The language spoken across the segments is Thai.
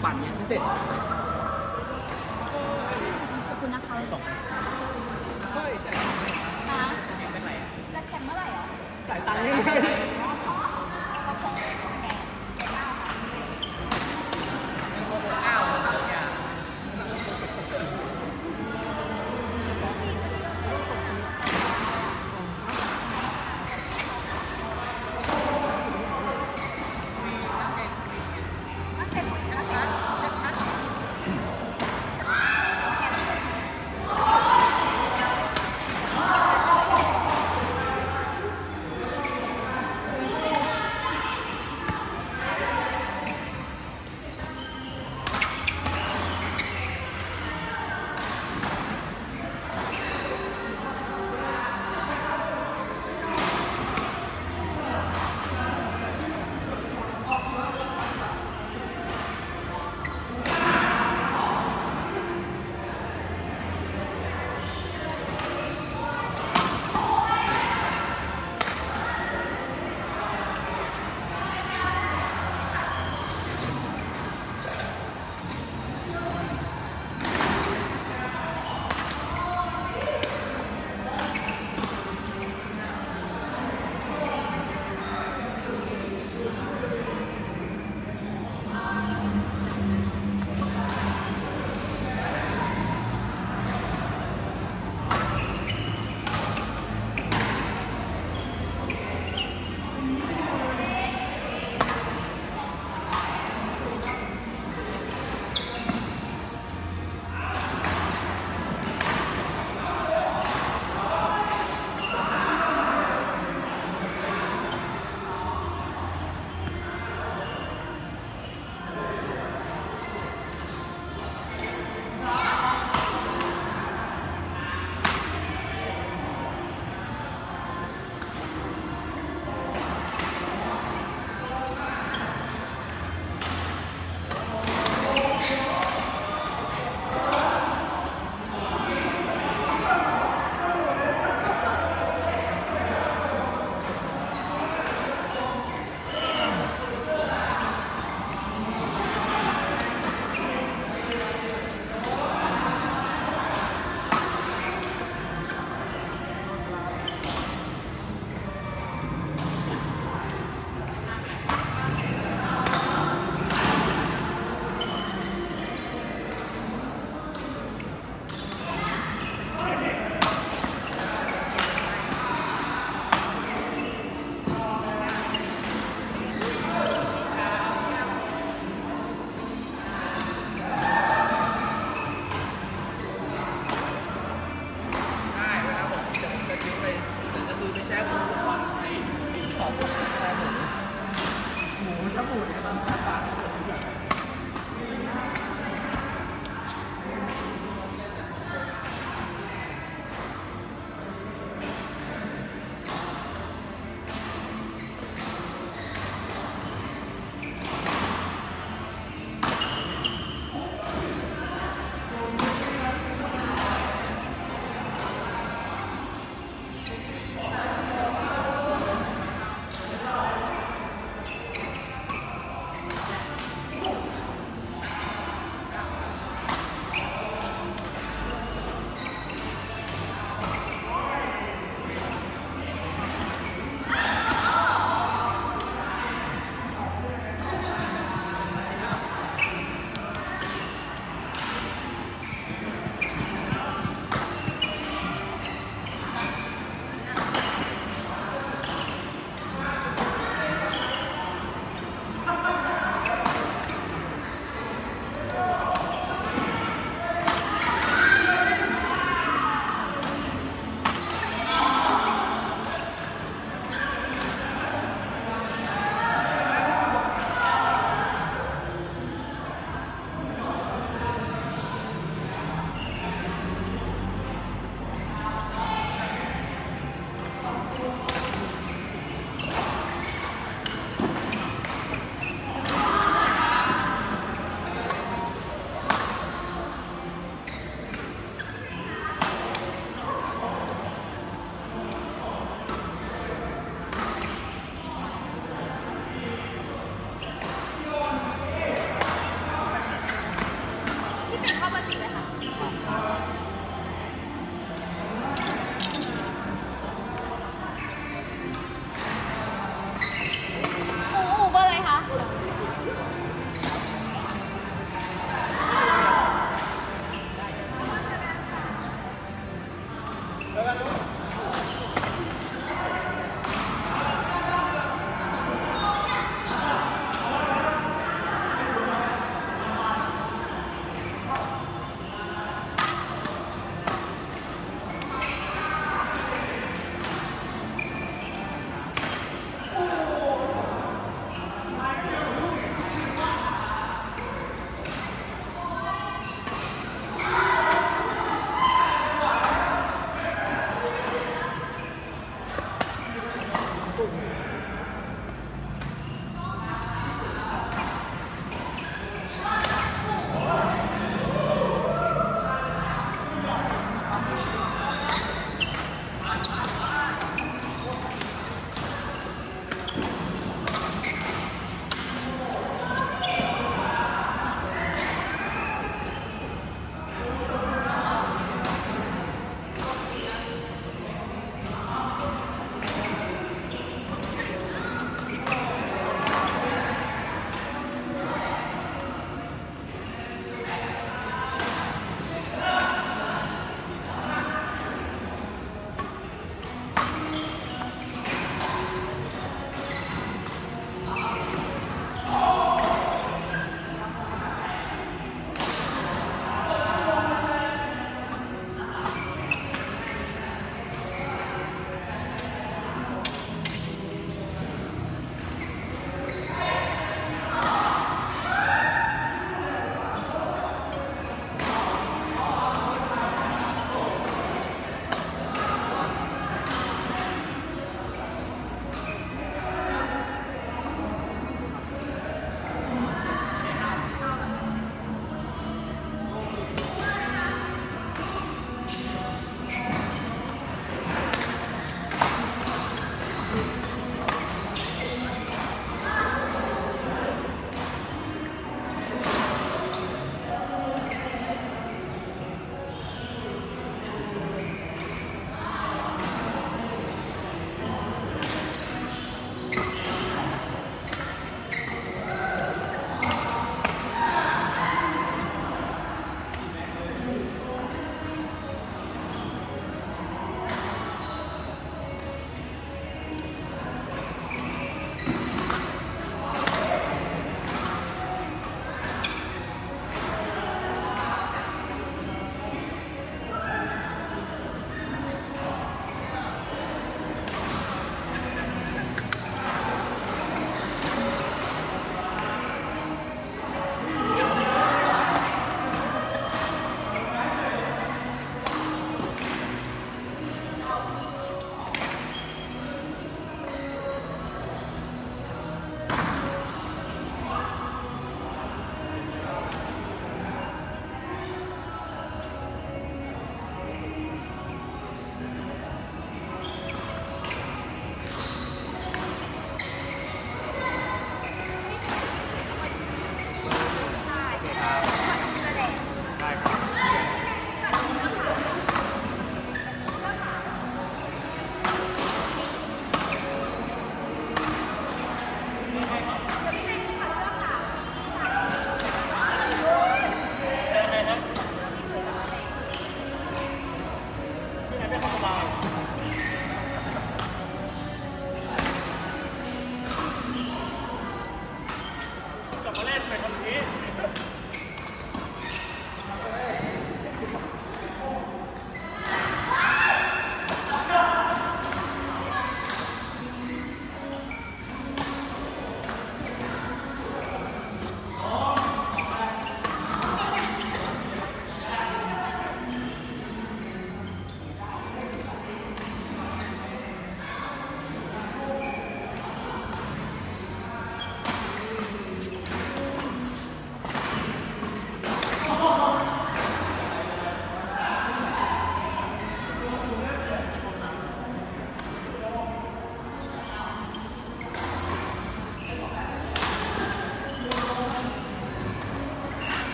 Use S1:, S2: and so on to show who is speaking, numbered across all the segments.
S1: ปั่นเนี่ยไม่เสร็จ
S2: ขอบคุณนะคะส่ง
S1: เฮ้ยจะเป็นไร
S2: จะแข่งเมื่อไหร่เหรอ
S1: จ่ายตังค์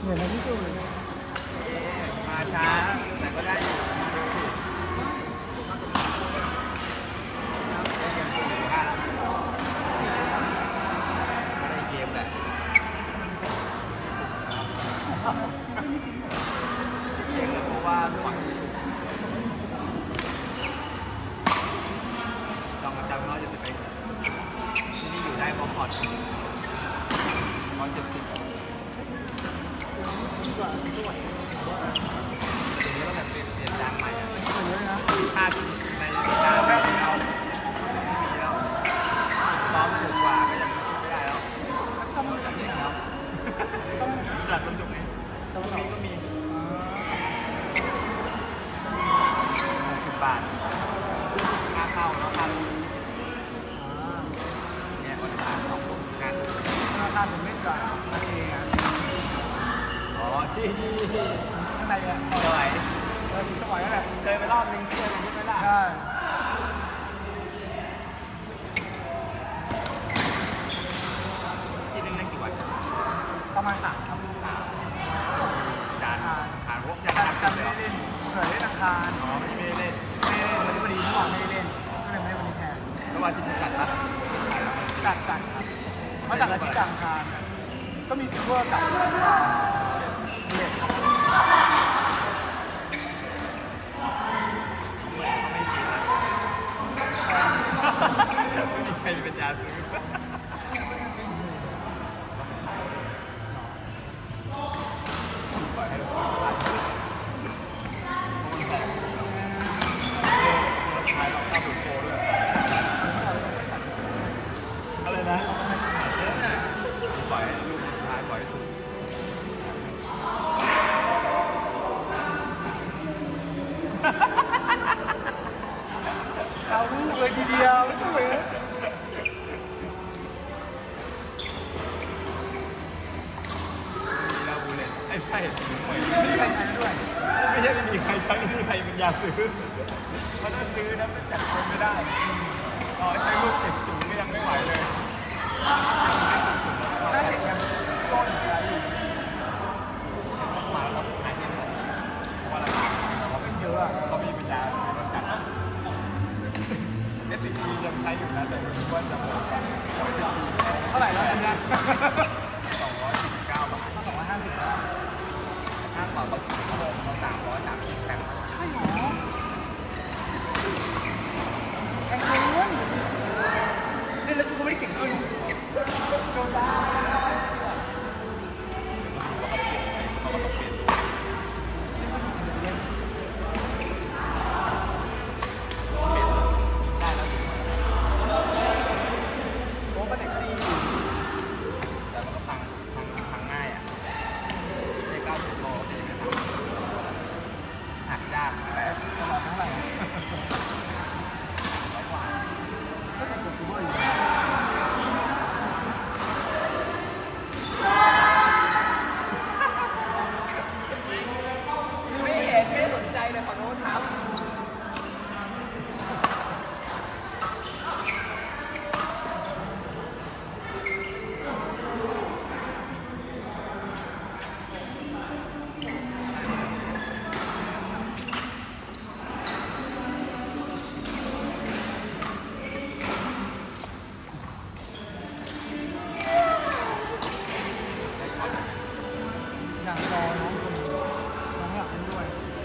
S1: มือนในที่สุดมาช้าแต่ก็ได้เกมแหละเกมเพราะว่าฝั่งลองจำว่าจะไปที่นี่อยู่ได้เพราะพอร์ต70กว่าสวยทีนี้ก็แบบเปลี่ยนจานใหม่ค่าในจานแบบนี้เราไม่มีแล้วล้อมถูกกว่าก็ยังไม่ได้แล้วต้องจัดเองแล้วต้องจัดบรรจุเองต้องมีก็มี60 บาทค่าเข้าแล้วค่าเนี่ยวันละ2 งานราคาถึงไม่จ่ายนั่นเองอ่ะอ๋อที่ข้างในอ่ะสมัยสมัยนั่นแหละเคยไปรอบนึงเคยไปไม่ได้ใช่ที่นึงได้กี่วันประมาณ3 ครับจานผ่านพวกจานไม่ได้เล่นเผื่อเล่นอังคารอ๋อไม่ได้เล่นวันนี้พอดีเมื่อวานไม่ได้เล่นก็เลยไม่ได้วันนี้แทนเมื่อวานที่จัดปะจัดครับมาจากอาทิตย์กลางคานก็มีซิลเวอร์กับเลดไม่จริงนะไม่มีใครเป็นยาซื้ออะไรนะปล่อยลูกท้ายปล่อยถูกเอาลูกเลยทีเดียวไม่เลยมีเราบูเลตไม่ใช่ไม่มีใครใช้ด้วยไม่ใช่ไม่มีใครใช้ไม่มีใครเป็นยาซื้อเพราะถ้าซื้อนะมันจัดคนไม่ได้ต่อใช้ลูก70ก็ยังไม่ไหวเลยถ้าเด็กยังต้นใช้มาแล้วก็ขายที่ว่าอะไรเขาเป็นเยอะเขามีปัญญาในการจัดSCG ยังใช้อยู่นะแต่ไม่รู้ว่าจะหมดเท่าไหร่แล้วเนี่ย249 บาท250 บาทค่าต่อก็ชั่วโมงเรา330แพงใช่หรอแพงเกินเล่นแล้วกูไม่ได้เก่งด้วยโดนด่าเขาก็ต้องเปลี่ยนได้แล้วโอ้ประเด็นดีแต่มันก็พังง่ายอ่ะใน90 โลนี่ไม่พังหักยากแต่ตลอดเท่าไหร่100 กว่าก็เป็นตัวซูเปอร์อยู่ไม่เห็นไม่สนใจเลยขอโทษครับอยากรอน้องคนนี้น้องอยากเล่นด้วย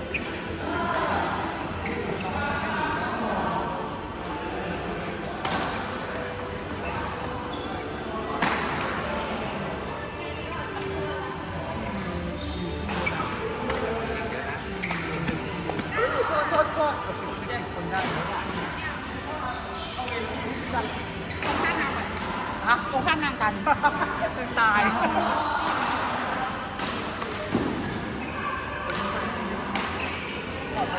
S1: โทษแย่งคนได้ไหมตรงข้ามงานกันตายออกไป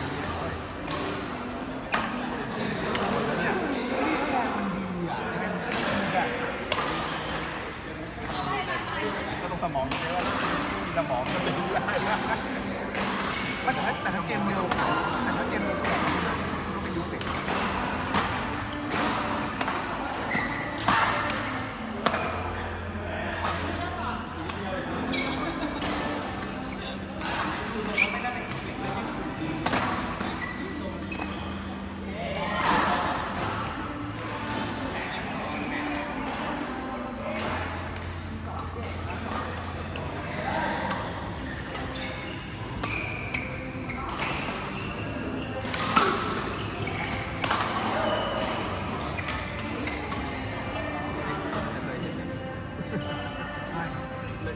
S1: ก็ต้องสมองเยอะสมองก็เป็นได้แต่ถ้าเกมเร็วแต่ถ้าเกมเร็วสมองต้องไปยูเซ็ก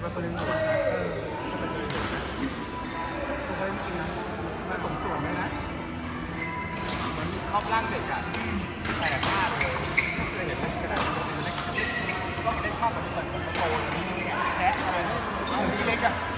S1: เป็นคนเลี้ยงหนูนะเป็นคนเลี้ยงหนูนะตัวเขาจริงๆนะมันสมส่วนเลยนะเหมือนครอบร่างเด็กอ่ะแต่ผ้าเลยไม่เคยเห็นเลยกระดาษตัวเล็กก็ไม่ได้ภาพเหมือนโตอย่างนี้แคะอะไรนี่เล็กอ่ะ